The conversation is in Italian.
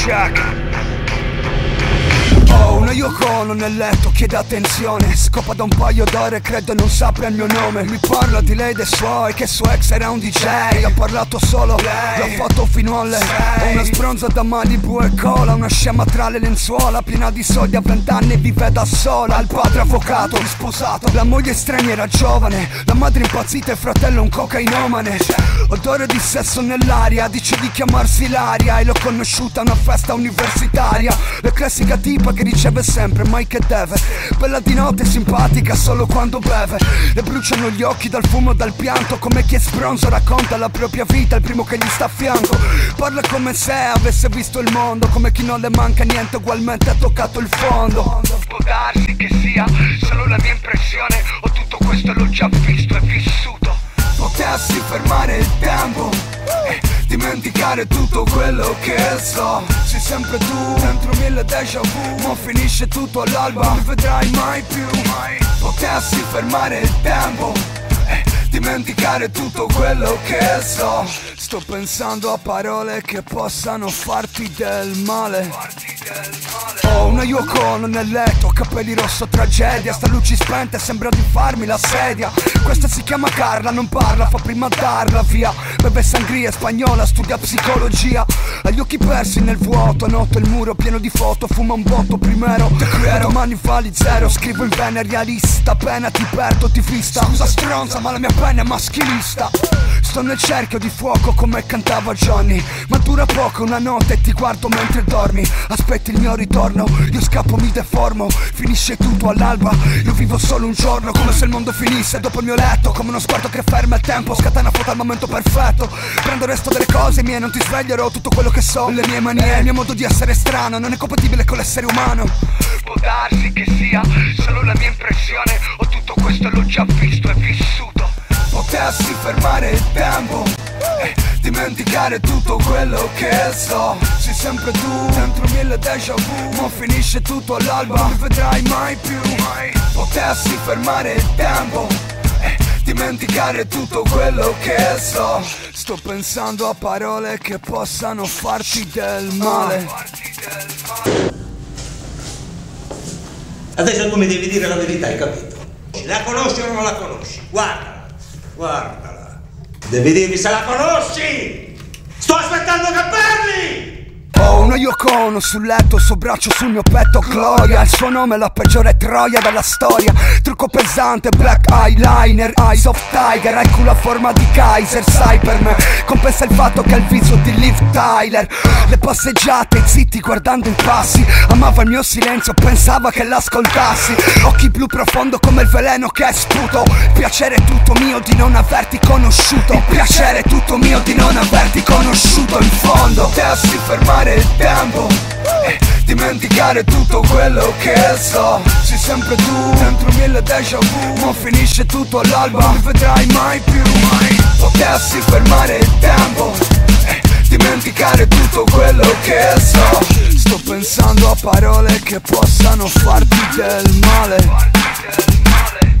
check. Ho una Yoko Ono nel letto, chiede attenzione. Scopa da un paio d'ore, credo non sappia il mio nome. Mi parla di lei e dei suoi, che suo ex era un DJ. Ha parlato solo, l'ho fatto fino alle 6. Ho una sbronza da Malibu e cola, una scema tra le lenzuola, piena di soldi, a 20 anni vive da sola. Il padre avvocato, risposato, la moglie straniera giovane, la madre impazzita e il fratello un cocainomane. Odore di sesso nell'aria, dice di chiamarsi Ilaria e l'ho conosciuta a una festa universitaria. La classica tipa che riceve sempre, mai che deve. Bella di notte, simpatica solo quando beve. Le bruciano gli occhi dal fumo e dal pianto, come chi è sbronzo racconta la propria vita, il primo che gli sta a fianco. Parla come se avesse visto il mondo, come chi non le manca niente, ugualmente ha toccato il fondo. Può darsi che sia solo la mia impressione, o tutto questo l'ho già visto e vissuto. Potessi fermare il tempo e dimenticare tutto quello che so. Sei sempre tu, dentro mille déjà vu, ma finisce tutto all'alba, non mi vedrai mai più. Potessi fermare il tempo e dimenticare tutto quello che so. Sto pensando a parole che possano farti del male. Ho una Yoko Ono nel letto, capelli rosso tragedia, sta luci spente, sembra di farmi la sedia. Questa si chiama Carla, non parla, fa prima darla via. Beve sangria spagnola, studia psicologia. Ha gli occhi persi nel vuoto, noto il muro pieno di foto, fuma un botto primero. Domani vali zero, scrivo in vena realista, appena ti perdo ti vista. Scusa stronza ma la mia penna è maschilista. Sto nel cerchio di fuoco come cantava Johnny, ma dura poco una notte e ti guardo mentre dormi. Aspetti il mio ritorno, io scappo, mi deformo, finisce tutto all'alba. Io vivo solo un giorno, come se il mondo finisse dopo il mio letto, come uno sguardo che ferma il tempo, scatena foto al momento perfetto. Prendo il resto delle cose mie, non ti sveglierò tutto quello che so. Le mie manie, il mio modo di essere strano, non è compatibile con l'essere umano. Può darsi che sia solo la mia impressione, o tutto questo l'ho già visto e vissuto. Potessi fermare il tempo e dimenticare tutto quello che so. Sei sempre tu, dentro mille déjà vu, ma finisce tutto all'alba, non mi vedrai mai più. Potessi fermare il tempo e dimenticare tutto quello che so. Sto pensando a parole che possano farti del male. Adesso tu mi devi dire la verità, hai capito? La conosci o non la conosci? Guardala, guardala. Devi dirmi se la conosci! Sto aspettando che parli! Ho una Yoko Ono sul letto, il suo braccio sul mio petto, Gloria. Il suo nome è la peggiore troia della storia. Trucco pesante, black eyeliner, eyes of tiger. Hai culo a forma di Kaiser, sai per me compensa il fatto che ha il viso di Liv Tyler. Le passeggiate, zitti guardando i passi. Amava il mio silenzio, pensava che l'ascoltassi. Occhi blu profondo come il veleno che sputo. Il piacere è tutto mio di non averti conosciuto. Il piacere è tutto mio di non averti conosciuto in fondo. Potessi fermare il tempo e dimenticare tutto quello che so. Sei sempre tu, dentro mille déjà vu, ma finisce tutto all'alba, non mi vedrai mai più. Potessi fermare il tempo e dimenticare tutto quello che so. Sto pensando a parole che possano farti del male.